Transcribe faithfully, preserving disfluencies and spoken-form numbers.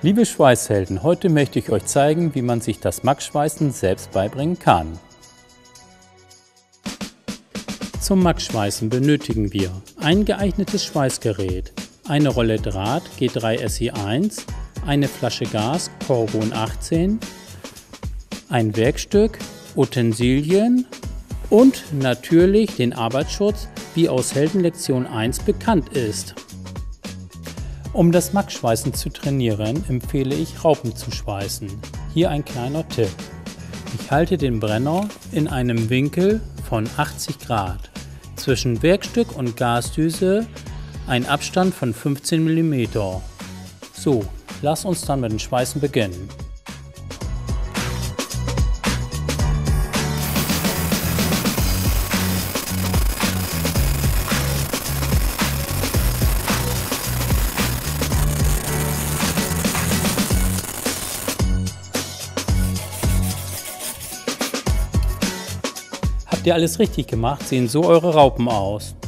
Liebe Schweißhelden, heute möchte ich euch zeigen, wie man sich das Max-Schweißen selbst beibringen kann. Zum Max-Schweißen benötigen wir ein geeignetes Schweißgerät, eine Rolle Draht G drei S I eins, eine Flasche Gas Corbon achtzehn, ein Werkstück, Utensilien und natürlich den Arbeitsschutz, wie aus Heldenlektion eins bekannt ist. Um das Max-Schweißen zu trainieren, empfehle ich Raupen zu schweißen. Hier ein kleiner Tipp. Ich halte den Brenner in einem Winkel von achtzig Grad. Zwischen Werkstück und Gasdüse ein Abstand von fünfzehn Millimeter. So, lass uns dann mit dem Schweißen beginnen. Habt ihr alles richtig gemacht, sehen so eure Raupen aus.